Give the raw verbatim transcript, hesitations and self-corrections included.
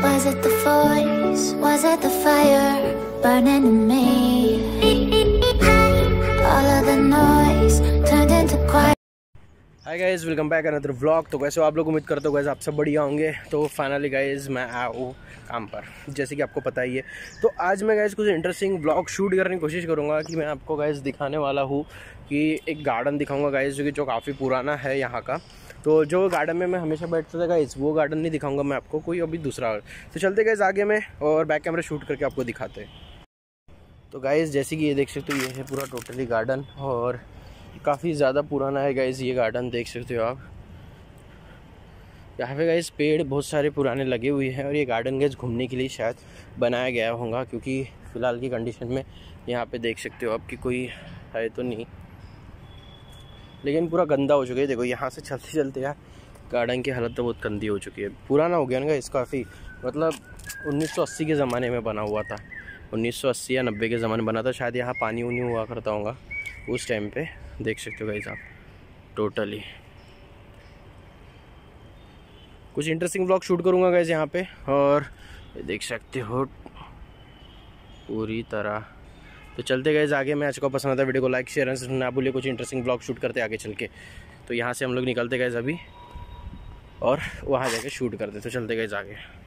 Was it the voice? Was it the fire burning in me? All of the noise turned into quiet. Hi guys, welcome back another vlog. तो कैसे हो आप लोग? उम्मीद करते हो गाइज़ आप सब बढ़िया होंगे। तो फाइनली गाइज़ मैं आया हूँ काम पर, जैसे कि आपको पता ही है। तो आज मैं गाइज़ कुछ इंटरेस्टिंग व्लॉग शूट करने की कोशिश करूँगा कि मैं आपको गाइज़ दिखाने वाला हूँ कि एक गार्डन दिखाऊँगा गाइज़, जो कि जो काफ़ी पुराना है यहाँ का। तो जो गार्डन में मैं हमेशा बैठता था गाइज़, वो गार्डन नहीं दिखाऊँगा मैं आपको, कोई अभी दूसरा। तो चलते गाइज़ आगे में और बैक कैमरा शूट करके आपको दिखाते हैं। तो गाइज़ जैसे कि ये देख सकते हो, ये है पूरा टोटली गार्डन और काफ़ी ज़्यादा पुराना है गाइज़ ये गार्डन, देख सकते हो आप। यहाँ पे गाइज़ पेड़ बहुत सारे पुराने लगे हुए हैं और ये गार्डन गाइज़ घूमने के लिए शायद बनाया गया होगा, क्योंकि फ़िलहाल की कंडीशन में यहाँ पे देख सकते हो आप कि कोई है तो नहीं, लेकिन पूरा गंदा हो चुका है। देखो यहाँ से चलते चलते यार गार्डन की हालत तो बहुत गंदी हो चुकी है, पुराना हो गया ना गाइज़ काफ़ी। मतलब उन्नीस सौ अस्सी के ज़माने में बना हुआ था, उन्नीस सौ अस्सी या नब्बे के ज़माने में बना था शायद। यहाँ पानी उनी हुआ करता होगा उस टाइम पे, देख सकते हो गाइज़ आप। टोटली कुछ इंटरेस्टिंग ब्लॉग शूट करूँगा गाइज़ यहाँ पे, और देख सकते हो पूरी तरह। तो चलते गाइज़ आगे। मैच को पसंद आता है वीडियो को लाइक शेयर ना भूलिए। कुछ इंटरेस्टिंग ब्लॉग शूट करते आगे चल के। तो यहाँ से हम लोग निकलते गाइज़ अभी और वहाँ जाके शूट करते। तो चलते गाइज़ आगे।